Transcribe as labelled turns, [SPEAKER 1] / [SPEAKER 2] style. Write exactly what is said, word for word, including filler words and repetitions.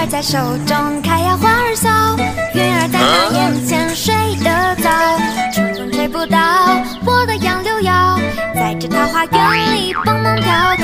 [SPEAKER 1] 儿在手中开呀花儿笑，云儿在他眼前睡得早，春风吹不倒我的杨柳腰，在这桃花源里蹦蹦跳跳。